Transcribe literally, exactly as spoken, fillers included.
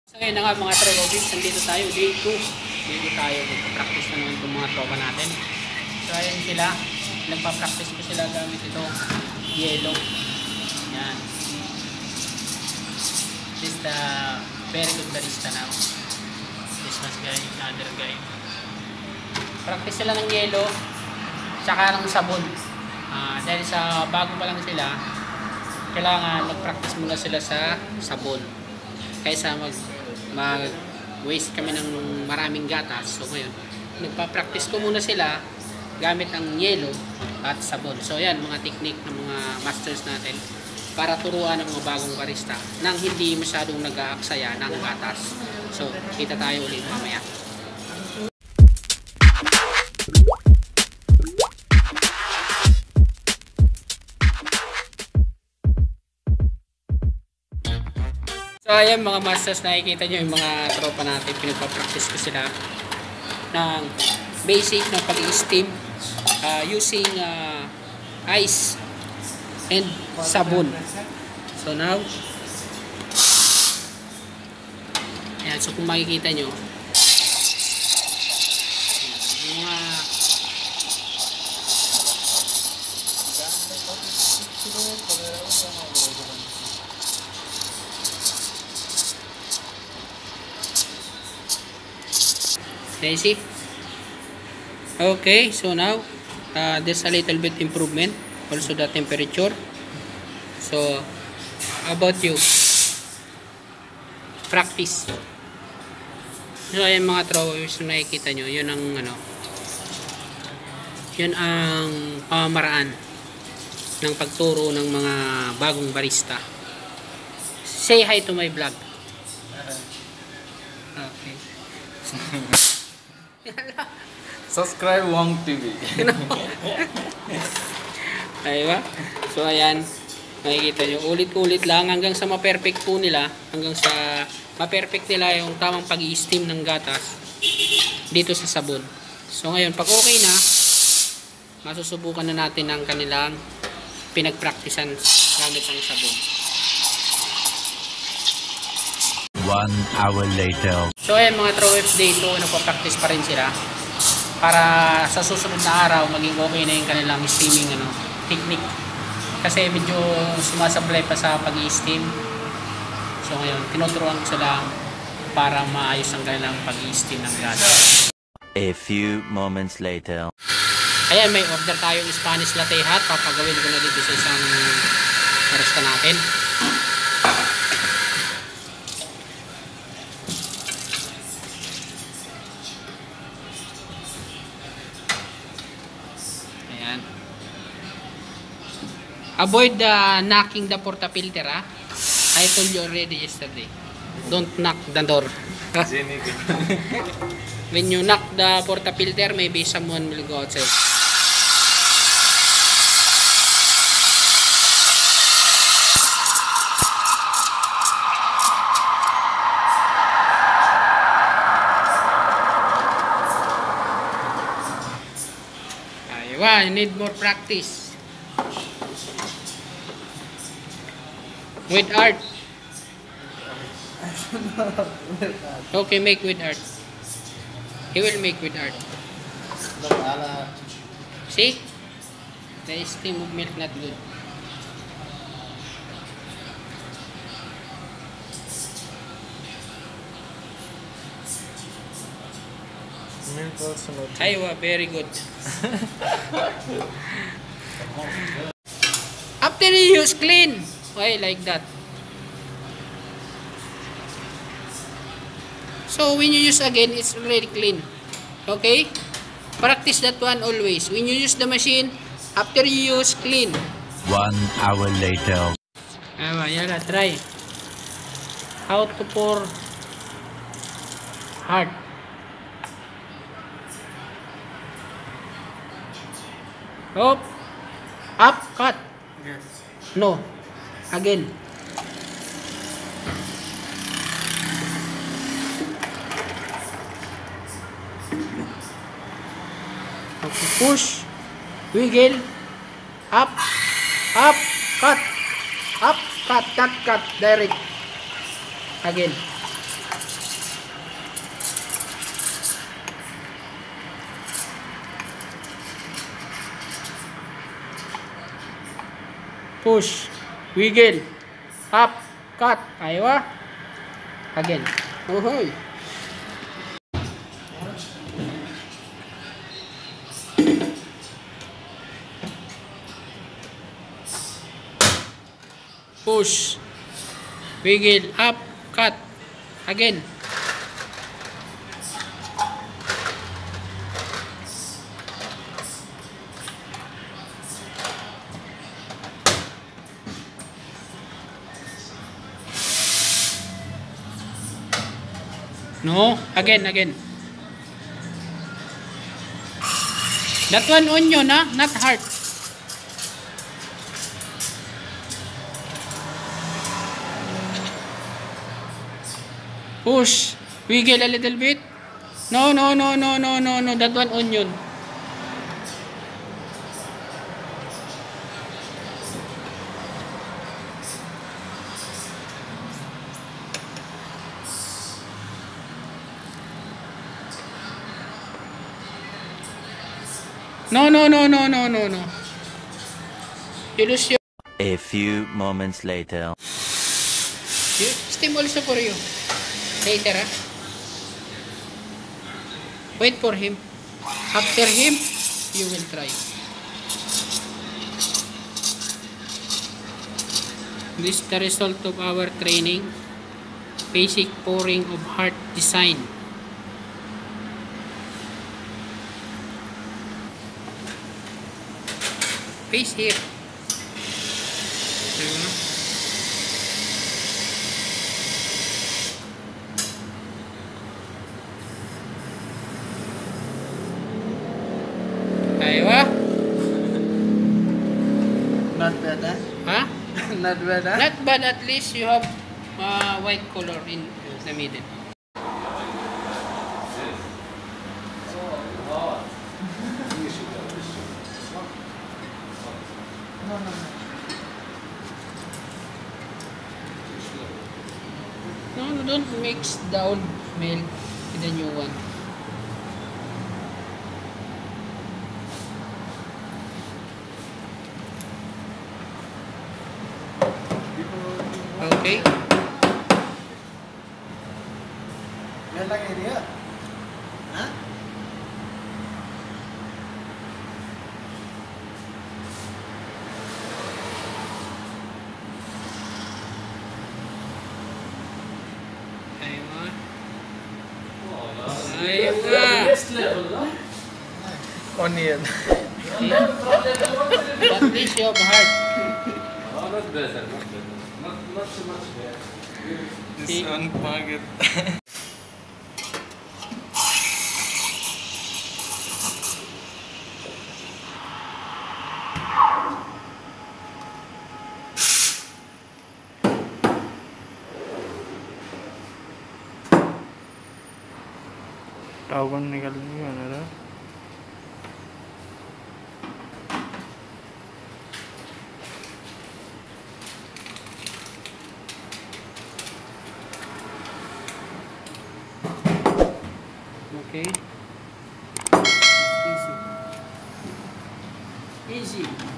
So ngayon na nga mga trolobis, nandito tayo, day two. Dito tayo, practice na naman itong mga tropa natin. So ayan sila, nagpa-practice ko sila gamit ito, yellow. Yan. This is the very good barista now. This was guy, another guy. Practice sila ng yellow, tsaka ng sabon. Uh, dahil sa bago pa lang sila, kailangan mag-practice muna sila sa sabon. Kaysa mag mag-waste kami ng maraming gatas. So ngayon, nagpa-practice ko muna sila gamit ang yellow at sabon. So yan, mga technique ng mga masters natin para turuan ng mga bagong barista nang hindi masyadong nag-aaksaya ng gatas. So, kita tayo ulit mamaya. So ayan mga masters, nakikita nyo yung mga tropa natin, pinagpa-practice ko sila ng basic na pag-i-steam uh, using uh, ice and sabon. So now, ayan, so kung makikita nyo, yung mga you see? Okay, so now uh, there's a little bit improvement, also the temperature. So about you practice. So ayan mga throwers, so nakikita nyo, yun ang ano, yun ang pamamaraan ng pagturo ng mga bagong barista. Say hi to my vlog. Okay. Subscribe Wong T V. Aywa. So ayan, makikita nyo, ulit-ulit lang hanggang sa ma-perfect po nila, hanggang sa ma-perfect nila yung tamang pag-i-steam ng gatas dito sa sabon. So ngayon, pag okay na, masusubukan na natin ang kanilang pinag-practicean gamit ang sabon. One hour later. So ayan mga throwers, day two, nagpa-practice pa rin sila para sa susunod na araw maging okay na yung kanilang steaming ano, technique. Kasi medyo sumasablay pa sa pag-i-steam. So ngayon, tinuturuan ko sila para maayos ang kanilang pag-i-steam ng gatas. A few moments later. Ayan, may order tayong Spanish latte hot. Papagawin ko na dito sa isang barista natin. Avoid the knocking the portafilter, ah. I told you already yesterday. Don't knock the door. When you knock the portafilter, maybe someone will go outside. Aywa, you need more practice. With art. Okay, make with art. He will make with art. See? The steam of milk not good. Milk also not. Aywa, very good. After you use, clean. Why like that? So when you use again, it's already clean. Okay? Practice that one always. When you use the machine, after you use, clean. One hour later. Aywa, yala, try. How to pour hard. Up. Up, cut. Yes. No. Again. Okay, push, wiggle, up, up, cut, up, cut, not cut, direct. Again. push, wiggle, up, cut. Aywa. Again. Uhoy. Push, wiggle, up, cut. Again. No, again, again. That one onion, ah, not heart. Push, wiggle a little bit. No, no, no, no, no, no, no. That one onion. No, no, no, no, no, no, no. You lose your... A few moments later. You, steam also for you. Later, ah. Wait for him. After him, you will try. This is the result of our training. Basic pouring of heart design. Face here. Diba? Aywa. Not bad, huh? Huh? Not bad, huh? Not bad, at least you have uh, white color in the middle. No, no, don't mix the old milk with the new one. Okay. Yan lang area. Huh? Aywa. Aywa. Onion. At least you have heart. Oh, not better, not better. Not, not so much there. This one pangit. Tahu kan nikal ni kan ada. Okay. Easy. Easy.